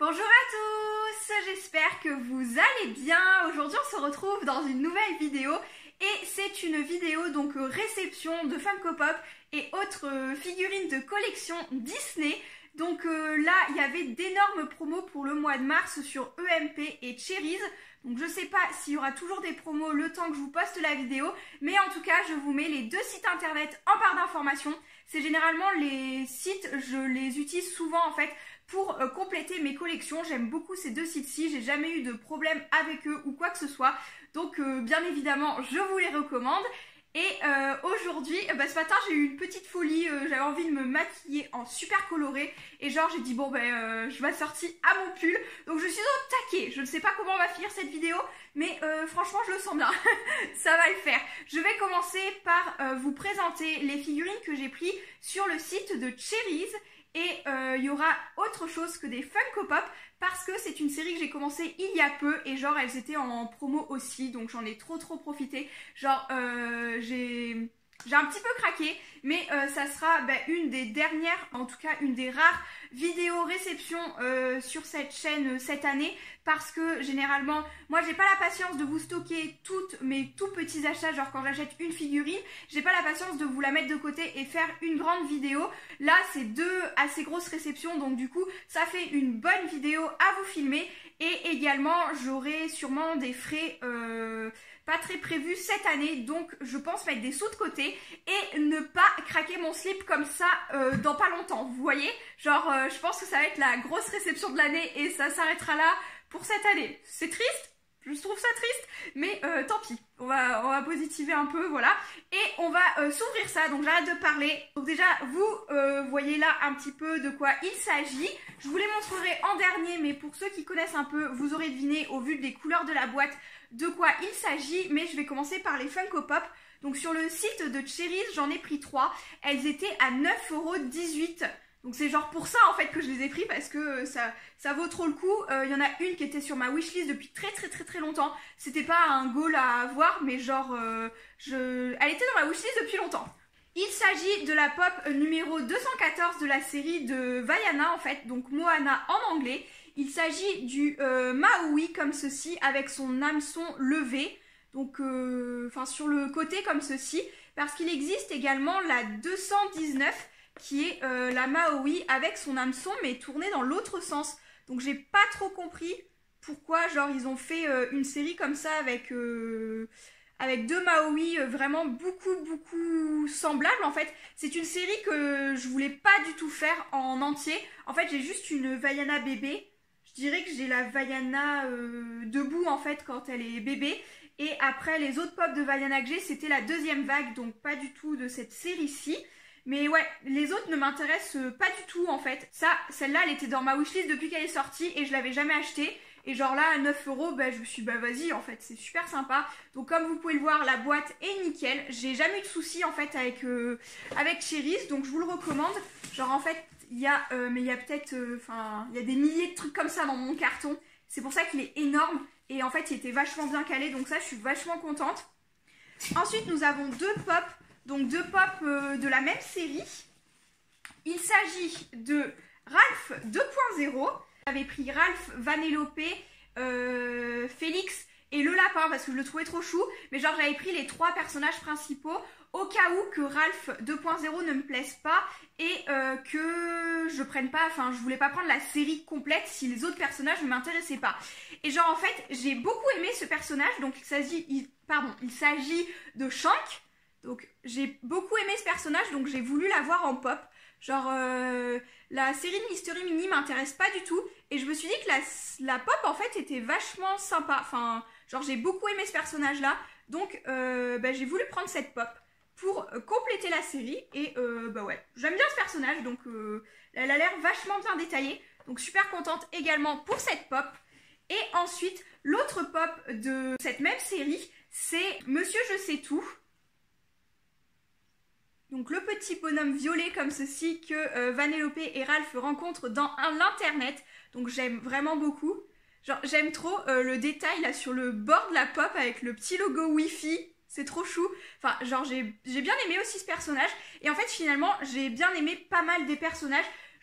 Bonjour à tous, j'espère que vous allez bien. Aujourd'hui on se retrouve dans une nouvelle vidéo et c'est une vidéo donc réception de Funko Pop et autres figurines de collection Disney. Donc là il y avait d'énormes promos pour le mois de mars sur EMP et Cherries. Donc je sais pas s'il y aura toujours des promos le temps que je vous poste la vidéo, mais en tout cas je vous mets les deux sites internet en barre d'informations. C'est généralement les sites, je les utilise souvent en fait pour compléter mes collections. J'aime beaucoup ces deux sites-ci, j'ai jamais eu de problème avec eux ou quoi que ce soit. Donc bien évidemment je vous les recommande. Et aujourd'hui, ce matin j'ai eu une petite folie, j'avais envie de me maquiller en super coloré et genre j'ai dit bon je m'assortis à mon pull, donc je suis au taquet. Je ne sais pas comment on va finir cette vidéo, mais franchement je le sens bien, ça va le faire. Je vais commencer par vous présenter les figurines que j'ai pris sur le site de Cherries. Et il y aura autre chose que des Funko Pop parce que c'est une série que j'ai commencé il y a peu et genre elles étaient en promo aussi, donc j'en ai trop profité. Genre j'ai un petit peu craqué, mais ça sera une des dernières, en tout cas une des rares vidéos réception sur cette chaîne cette année, parce que généralement moi j'ai pas la patience de vous stocker toutes mes tout petits achats. Genre quand j'achète une figurine, j'ai pas la patience de vous la mettre de côté et faire une grande vidéo. Là c'est deux assez grosses réceptions, donc du coup ça fait une bonne vidéo à vous filmer. Et également j'aurai sûrement des frais pas très prévus cette année, donc je pense mettre des sous de côté et ne pas craquer mon slip comme ça dans pas longtemps, vous voyez. Genre je pense que ça va être la grosse réception de l'année et ça s'arrêtera là pour cette année. C'est triste, je trouve ça triste, mais tant pis, on va positiver un peu, voilà. Et on va s'ouvrir ça, donc j'arrête de parler. Donc déjà, vous voyez là un petit peu de quoi il s'agit. Je vous les montrerai en dernier, mais pour ceux qui connaissent un peu, vous aurez deviné au vu des couleurs de la boîte de quoi il s'agit. Mais je vais commencer par les Funko Pop. Donc sur le site de Cherries, j'en ai pris 3. Elles étaient à 9,18 €. Donc c'est genre pour ça en fait que je les ai pris, parce que ça vaut trop le coup. Il y en a une qui était sur ma wishlist depuis très longtemps. C'était pas un goal à avoir, mais genre elle était dans ma wishlist depuis longtemps. Il s'agit de la pop numéro 214 de la série de Vaiana en fait, donc Moana en anglais. Il s'agit du Maui comme ceci, avec son hameçon levé, donc sur le côté comme ceci, parce qu'il existe également la 219 qui est la Maui avec son hameçon mais tourné dans l'autre sens. Donc j'ai pas trop compris pourquoi genre ils ont fait une série comme ça avec deux Maui vraiment beaucoup semblables en fait. C'est une série que je voulais pas du tout faire en entier. En fait j'ai juste une Vaiana bébé. Je dirais que j'ai la Vaiana debout en fait quand elle est bébé. Et après les autres pop de Vaiana que j'ai, c'était la deuxième vague, donc pas du tout de cette série-ci. Mais ouais, les autres ne m'intéressent pas du tout en fait. Celle-là elle était dans ma wishlist depuis qu'elle est sortie et je l'avais jamais achetée. Et genre là à 9 €, je me suis dit vas-y en fait, c'est super sympa. Donc comme vous pouvez le voir, la boîte est nickel. J'ai jamais eu de soucis en fait avec Cherries, donc je vous le recommande. Genre en fait, il y a peut-être, il y a des milliers de trucs comme ça dans mon carton. C'est pour ça qu'il est énorme. Et en fait, il était vachement bien calé, donc ça, je suis vachement contente. Ensuite, nous avons deux pop, donc deux pop de la même série. Il s'agit de Ralph 2.0. J'avais pris Ralph, Vanellope, Félix et le lapin parce que je le trouvais trop chou. Mais genre, j'avais pris les 3 personnages principaux au cas où que Ralph 2.0 ne me plaise pas et que je prenne pas, je voulais pas prendre la série complète si les autres personnages ne m'intéressaient pas. Et genre en fait, j'ai beaucoup aimé ce personnage, donc il s'agit de Shank. Donc j'ai beaucoup aimé ce personnage, donc j'ai voulu l'avoir en pop. Genre la série de Mystery Mini m'intéresse pas du tout et je me suis dit que la pop en fait était vachement sympa. Genre j'ai beaucoup aimé ce personnage là, donc j'ai voulu prendre cette pop pour compléter la série. Et ouais, j'aime bien ce personnage, donc elle a l'air vachement bien détaillée, donc super contente également pour cette pop. Et ensuite l'autre pop de cette même série, c'est Monsieur Je sais tout. Donc le petit bonhomme violet comme ceci que Vanellope et Ralph rencontrent dans l'internet. Donc j'aime vraiment beaucoup. Genre j'aime trop le détail là sur le bord de la pop avec le petit logo Wi-Fi. C'est trop chou. Genre j'ai bien aimé aussi ce personnage. Et en fait finalement j'ai bien aimé pas mal des personnages.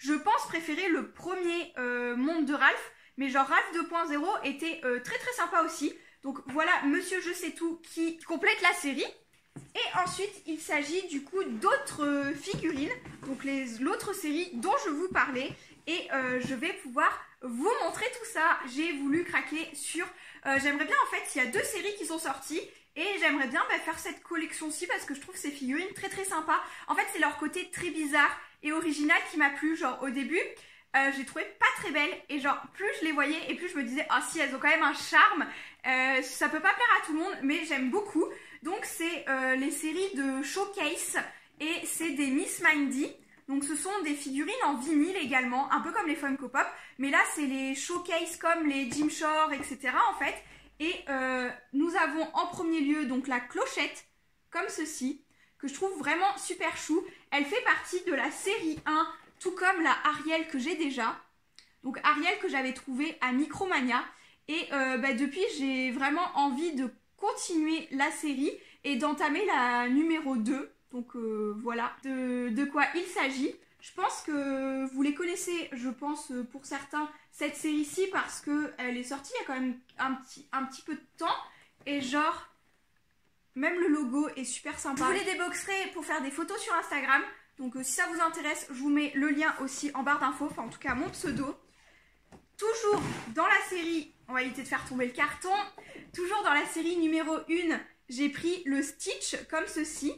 Je pense préférer le premier monde de Ralph, mais genre Ralph 2.0 était très très sympa aussi. Donc voilà, Monsieur Je sais tout qui complète la série. Et ensuite, il s'agit du coup d'autres figurines, donc l'autre série dont je vous parlais. Et je vais pouvoir vous montrer tout ça. J'ai voulu craquer sur... j'aimerais bien, en fait, il y a 2 séries qui sont sorties. Et j'aimerais bien faire cette collection-ci parce que je trouve ces figurines très très sympas. En fait, c'est leur côté très bizarre et original qui m'a plu. Genre au début, j'ai trouvé pas très belles. Et genre, plus je les voyais et plus je me disais, ah si, elles ont quand même un charme. Ça peut pas plaire à tout le monde, mais j'aime beaucoup. Donc c'est les séries de Showcase et c'est des Miss Mindy. Donc ce sont des figurines en vinyle également, un peu comme les Funko Pop. Mais là c'est les Showcase comme les Jim Shore, etc. en fait. Et nous avons en premier lieu donc la clochette, comme ceci, que je trouve vraiment super chou. Elle fait partie de la série 1, tout comme la Ariel que j'ai déjà. Donc Ariel que j'avais trouvée à Micromania. Et depuis j'ai vraiment envie de continuer la série et d'entamer la numéro 2. Donc voilà de quoi il s'agit. Je pense que vous les connaissez, je pense pour certains, cette série-ci parce qu'elle est sortie il y a quand même un petit peu de temps. Et genre, même le logo est super sympa. Je vous les déboxerai pour faire des photos sur Instagram. Donc si ça vous intéresse, je vous mets le lien aussi en barre d'infos. Enfin en tout cas mon pseudo. Toujours dans la série, on va éviter de faire tomber le carton. Toujours dans la série numéro 1, j'ai pris le Stitch comme ceci.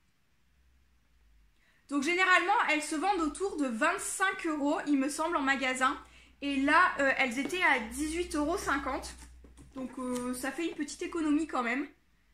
Donc généralement, elles se vendent autour de 25 €, il me semble, en magasin. Et là, elles étaient à 18,50 €. Donc ça fait une petite économie quand même.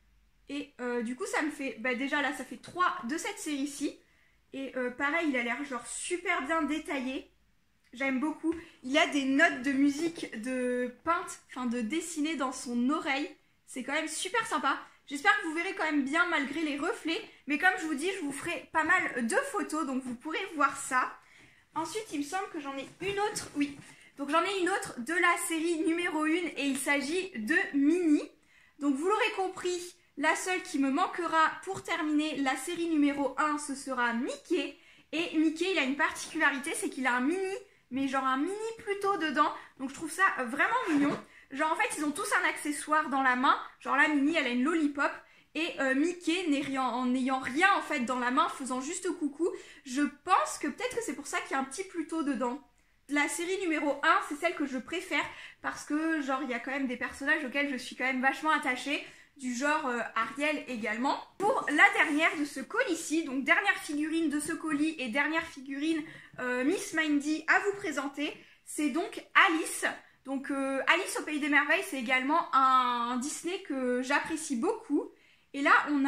Et du coup, ça me fait... déjà là, ça fait 3 de cette série-ci. Et pareil, il a l'air genre super bien détaillé. J'aime beaucoup. Il a des notes de musique de peinte, enfin de dessiner dans son oreille. C'est quand même super sympa. J'espère que vous verrez quand même bien malgré les reflets. Mais comme je vous dis, je vous ferai pas mal de photos, donc vous pourrez voir ça. Ensuite, il me semble que j'en ai une autre. Oui, donc j'en ai une autre de la série numéro 1 et il s'agit de Minnie. Donc vous l'aurez compris, la seule qui me manquera pour terminer la série numéro 1, ce sera Mickey. Et Mickey, il a une particularité, c'est qu'il a un mini, mais genre un mini plutôt dedans. Donc je trouve ça vraiment mignon. Genre en fait, ils ont tous un accessoire dans la main. Genre la Minnie, elle a une lollipop. Et Mickey, en n'ayant rien en fait dans la main, faisant juste coucou, je pense que peut-être que c'est pour ça qu'il y a un petit Pluto dedans. La série numéro 1, c'est celle que je préfère parce que genre il y a quand même des personnages auxquels je suis quand même vachement attachée, du genre Ariel également. Pour la dernière de ce colis-ci, donc dernière figurine de ce colis et dernière figurine Miss Mindy à vous présenter, c'est donc Alice. Donc Alice au Pays des Merveilles, c'est également un Disney que j'apprécie beaucoup. Et là, on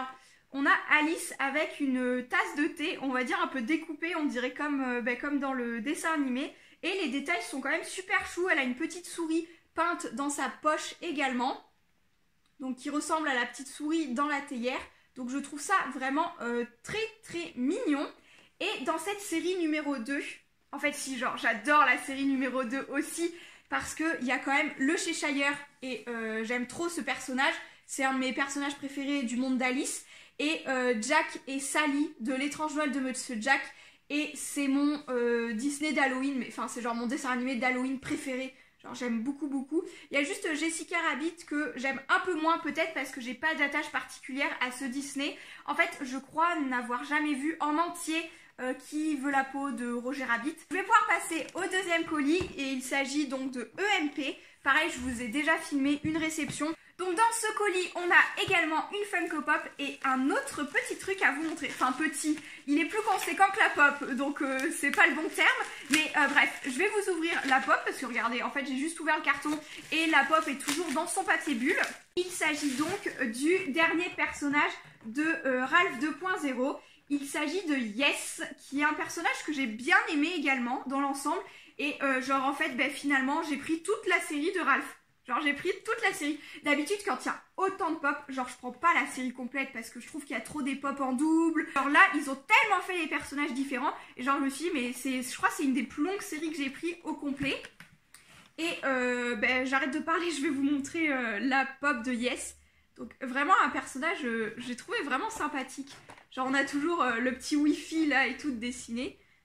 a Alice avec une tasse de thé, on va dire un peu découpée, on dirait comme dans le dessin animé. Et les détails sont quand même super choux. Elle a une petite souris peinte dans sa poche également. Donc qui ressemble à la petite souris dans la théière. Donc je trouve ça vraiment très très mignon. Et dans cette série numéro 2, en fait si, genre j'adore la série numéro 2 aussi, parce qu'il y a quand même le Cheshire et j'aime trop ce personnage. C'est un de mes personnages préférés du monde d'Alice. Et Jack et Sally de l'étrange Noël de Monsieur Jack. Et c'est mon Disney d'Halloween, mais enfin c'est genre mon dessin animé d'Halloween préféré. Genre j'aime beaucoup beaucoup. Il y a juste Jessica Rabbit que j'aime un peu moins peut-être parce que j'ai pas d'attache particulière à ce Disney. En fait je crois n'avoir jamais vu en entier Qui veut la peau de Roger Rabbit. Je vais pouvoir passer au deuxième colis et il s'agit donc de EMP. Pareil, je vous ai déjà filmé une réception. Donc dans ce colis, on a également une Funko Pop et un autre petit truc à vous montrer. Enfin petit, il est plus conséquent que la pop, donc c'est pas le bon terme. Mais bref, je vais vous ouvrir la pop parce que regardez, en fait j'ai juste ouvert le carton et la pop est toujours dans son papier bulle. Il s'agit donc du dernier personnage de Ralph 2.0. Il s'agit de Yes, qui est un personnage que j'ai bien aimé également dans l'ensemble. Et genre en fait, finalement, j'ai pris toute la série de Ralph. Genre j'ai pris toute la série. D'habitude quand il y a autant de pop, genre je prends pas la série complète parce que je trouve qu'il y a trop des pop en double. Alors là, ils ont tellement fait les personnages différents. Et genre je me suis dit, mais je crois que c'est une des plus longues séries que j'ai pris au complet. Et j'arrête de parler, je vais vous montrer la pop de Yes. Donc vraiment un personnage, j'ai trouvé vraiment sympathique. Genre on a toujours le petit Wi-Fi là et tout dessiné.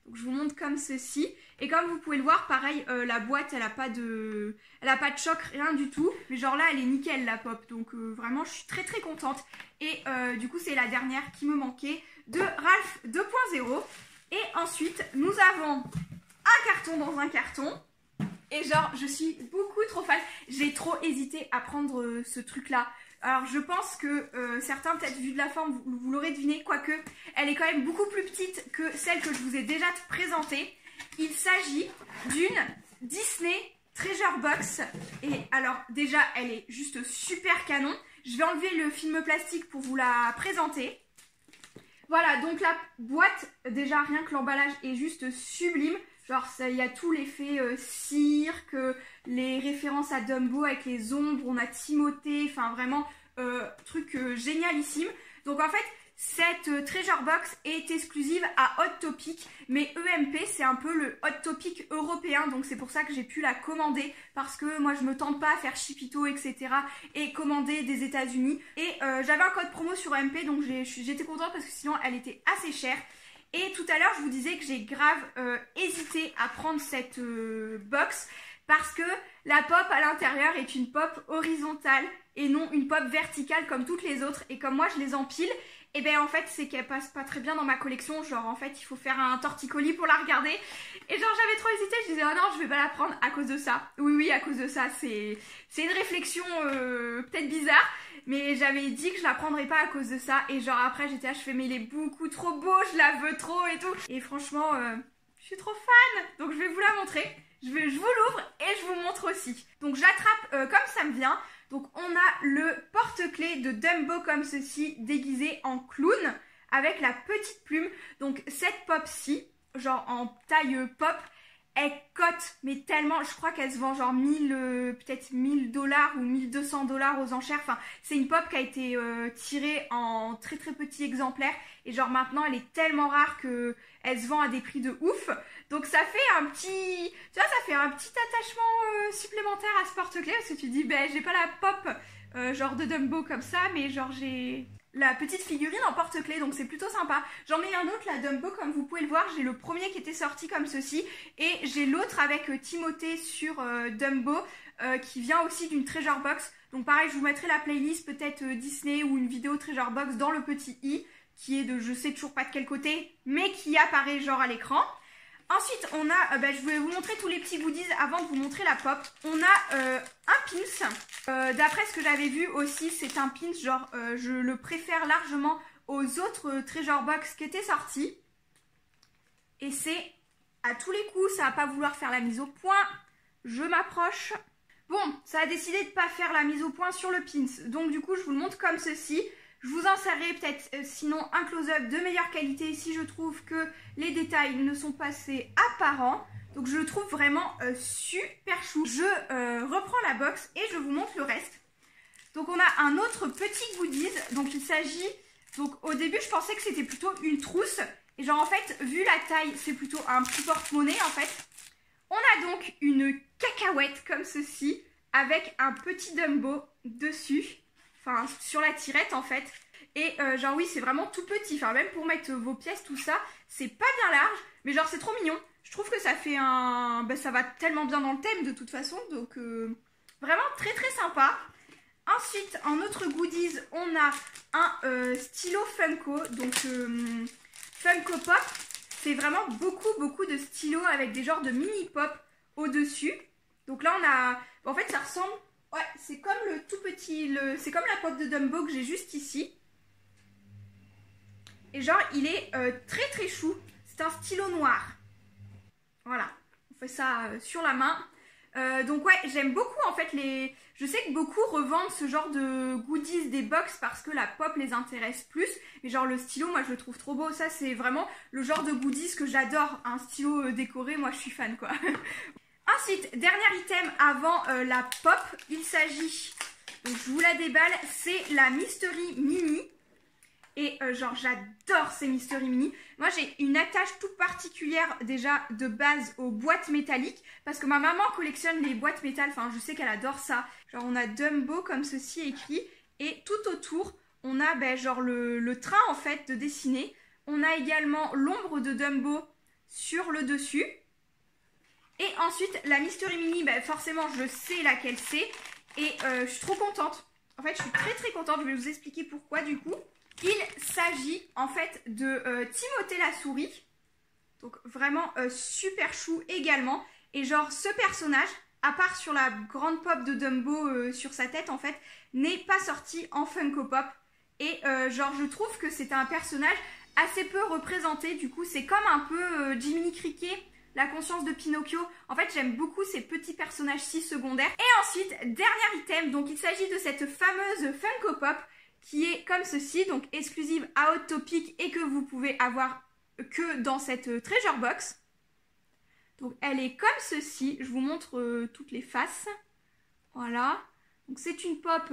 Donc je vous montre comme ceci. Et comme vous pouvez le voir, pareil, la boîte, elle a pas de choc, rien du tout. Mais genre là, elle est nickel la pop. Donc vraiment, je suis très très contente. Et du coup, c'est la dernière qui me manquait de Ralph 2.0. Et ensuite, nous avons un carton dans un carton. Et genre, je suis beaucoup trop fan. J'ai trop hésité à prendre ce truc-là. Alors, je pense que certains, peut-être vu de la forme, vous l'aurez deviné. Quoique, elle est quand même beaucoup plus petite que celle que je vous ai déjà présentée. Il s'agit d'une Disney Treasure Box. Et alors, déjà, elle est juste super canon. Je vais enlever le film plastique pour vous la présenter. Voilà, donc la boîte, déjà, rien que l'emballage est juste sublime. Genre, il y a tout l'effet cirque, les références à Dumbo avec les ombres, on a Timothée, enfin vraiment, truc génialissime. Donc en fait, cette Treasure Box est exclusive à Hot Topic, mais EMP, c'est un peu le Hot Topic européen, donc c'est pour ça que j'ai pu la commander, parce que moi, je me tente pas à faire Chipito, etc. et commander des États-Unis. Et j'avais un code promo sur EMP, donc j'étais contente parce que sinon, elle était assez chère. Et tout à l'heure, je vous disais que j'ai grave hésité à prendre cette box parce que la pop à l'intérieur est une pop horizontale et non une pop verticale comme toutes les autres. Et comme moi, je les empile, et bien en fait, c'est qu'elle passe pas très bien dans ma collection. Genre, en fait, il faut faire un torticolis pour la regarder. Et genre, j'avais trop hésité. Je disais, oh non, je vais pas la prendre à cause de ça. Oui, à cause de ça. C'est une réflexion peut-être bizarre. Mais j'avais dit que je la prendrais pas à cause de ça. Et genre après j'étais là, je fais mais il est beaucoup trop beau, je la veux trop et tout. Et franchement, je suis trop fan. Donc je vais vous la montrer. Je vous l'ouvre et je vous montre aussi. Donc j'attrape comme ça me vient. Donc on a le porte-clés de Dumbo comme ceci, déguisé en clown. Avec la petite plume. Donc cette pop-ci, genre en taille pop, elle cote, mais tellement, je crois qu'elle se vend genre peut-être $1000 ou $1200 aux enchères. Enfin, c'est une pop qui a été tirée en très très petit exemplaire. Et genre maintenant, elle est tellement rare que elle se vend à des prix de ouf. Donc ça fait un petit, tu vois, ça fait un petit attachement supplémentaire à ce porte-clés. Parce que tu dis, ben j'ai pas la pop genre de Dumbo comme ça, mais genre j'ai la petite figurine en porte-clés, donc c'est plutôt sympa. J'en ai un autre, la Dumbo, comme vous pouvez le voir. J'ai le premier qui était sorti comme ceci. Et j'ai l'autre avec Timothée sur Dumbo, qui vient aussi d'une Treasure Box. Donc pareil, je vous mettrai la playlist, peut-être Disney ou une vidéo Treasure Box dans le petit i, qui est de je sais toujours pas de quel côté, mais qui apparaît genre à l'écran. Ensuite, on a, je vais vous montrer tous les petits goodies avant de vous montrer la pop. On a un pins. D'après ce que j'avais vu aussi, c'est un pins, genre, je le préfère largement aux autres Treasure Box qui étaient sortis. Et c'est, à tous les coups, ça va pas vouloir faire la mise au point. Je m'approche. Bon, ça a décidé de pas faire la mise au point sur le pins. Donc du coup, je vous le montre comme ceci. Je vous insérerai peut-être sinon un close-up de meilleure qualité si je trouve que les détails ne sont pas assez apparents. Donc je le trouve vraiment super chou. Je reprends la box et je vous montre le reste. Donc on a un autre petit goodies. Donc il s'agit... Donc au début je pensais que c'était plutôt une trousse. Et genre en fait, vu la taille, c'est plutôt un petit porte-monnaie en fait. On a donc une cacahuète comme ceci avec un petit Dumbo dessus. Enfin, sur la tirette en fait. Et genre oui, c'est vraiment tout petit. Enfin, même pour mettre vos pièces, tout ça, c'est pas bien large. Mais genre, c'est trop mignon. Je trouve que ça fait un... ça va tellement bien dans le thème de toute façon. Donc, vraiment très très sympa. Ensuite, en autre goodies, on a un stylo Funko. Donc, Funko Pop. C'est vraiment beaucoup de stylos avec des genres de mini pop au-dessus. Donc là, on a... En fait, ça ressemble... Ouais, c'est comme le tout petit, c'est comme la pop de Dumbo que j'ai juste ici. Et genre, il est très très chou. C'est un stylo noir. Voilà, on fait ça sur la main. Donc ouais, j'aime beaucoup en fait les... Je sais que beaucoup revendent ce genre de goodies des box parce que la pop les intéresse plus. Mais genre le stylo, moi je le trouve trop beau. Ça, c'est vraiment le genre de goodies que j'adore. Un stylo décoré, moi je suis fan quoi. Ensuite, dernier item avant la pop, il s'agit, donc je vous la déballe, c'est la Mystery Mini. Et genre j'adore ces Mystery Mini. Moi j'ai une attache toute particulière déjà de base aux boîtes métalliques. Parce que ma maman collectionne les boîtes métal, enfin je sais qu'elle adore ça. Genre on a Dumbo comme ceci écrit. Et tout autour on a genre le train en fait de dessiner. On a également l'ombre de Dumbo sur le dessus. Et ensuite, la Mystery Mini, bah, forcément, je sais laquelle c'est. Et je suis trop contente. En fait, je suis très contente. Je vais vous expliquer pourquoi du coup. Il s'agit en fait de Timothée la souris. Donc vraiment super chou également. Et genre ce personnage, à part sur la grande pop de Dumbo sur sa tête en fait, n'est pas sorti en Funko Pop. Et genre je trouve que c'est un personnage assez peu représenté. Du coup c'est comme un peu Jiminy Cricket, la conscience de Pinocchio. En fait j'aime beaucoup ces petits personnages si secondaires. Et ensuite, dernier item, donc il s'agit de cette fameuse Funko Pop qui est comme ceci, donc exclusive à Hot Topic et que vous pouvez avoir que dans cette treasure box. Donc elle est comme ceci, je vous montre toutes les faces. Voilà, donc c'est une pop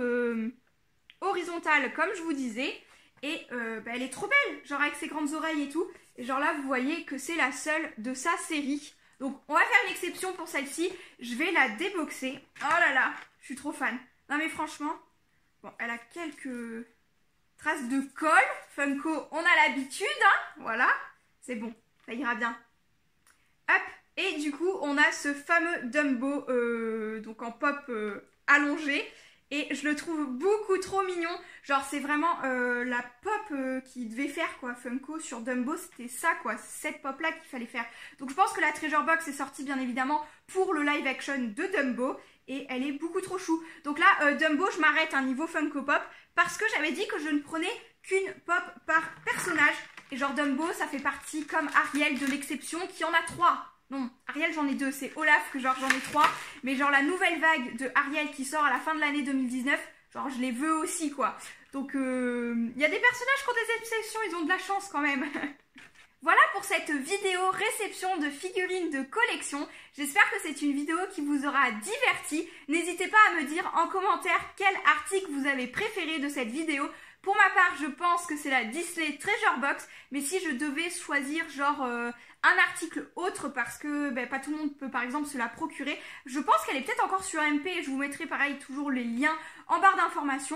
horizontale comme je vous disais. Et bah, elle est trop belle, genre avec ses grandes oreilles et tout. Et genre là vous voyez que c'est la seule de sa série. Donc on va faire une exception pour celle-ci, je vais la déboxer. Oh là là, je suis trop fan. Non mais franchement, bon elle a quelques traces de colle. Funko, on a l'habitude, hein, voilà. C'est bon, ça ira bien. Hop, et du coup, on a ce fameux Dumbo, donc en pop allongé. Et je le trouve beaucoup trop mignon. Genre, c'est vraiment la pop qu'il devait faire, quoi, Funko sur Dumbo. C'était ça, quoi, cette pop-là qu'il fallait faire. Donc, je pense que la Treasure Box est sortie, bien évidemment, pour le live action de Dumbo. Et elle est beaucoup trop chou. Donc là, Dumbo, je m'arrête à un niveau Funko Pop. Parce que j'avais dit que je ne prenais qu'une pop par personnage. Et genre Dumbo, ça fait partie comme Ariel de l'exception qui en a 3. Non, Ariel j'en ai 2, c'est Olaf que genre j'en ai 3. Mais genre la nouvelle vague de Ariel qui sort à la fin de l'année 2019, genre je les veux aussi quoi. Donc il y a des personnages qui ont des exceptions, ils ont de la chance quand même. Voilà pour cette vidéo réception de figurines de collection. J'espère que c'est une vidéo qui vous aura diverti. N'hésitez pas à me dire en commentaire quel article vous avez préféré de cette vidéo. Pour ma part, je pense que c'est la Disney Treasure Box, mais si je devais choisir genre un article autre parce que ben, pas tout le monde peut par exemple se la procurer, je pense qu'elle est peut-être encore sur MP, je vous mettrai pareil toujours les liens en barre d'informations.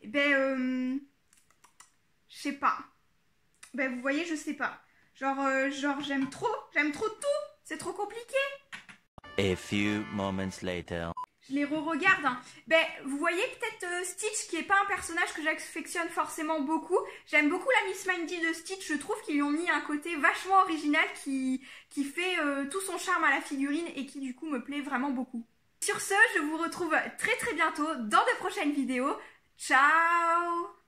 Ben, je sais pas. Ben vous voyez, je sais pas. Genre j'aime trop tout, c'est trop compliqué. A few moments later. Je les re-regarde. Hein. Ben, vous voyez peut-être Stitch qui est pas un personnage que j'affectionne forcément beaucoup. J'aime beaucoup la Miss Mindy de Stitch. Je trouve qu'ils lui ont mis un côté vachement original qui fait tout son charme à la figurine et qui du coup me plaît vraiment beaucoup. Sur ce, je vous retrouve très bientôt dans de prochaines vidéos. Ciao!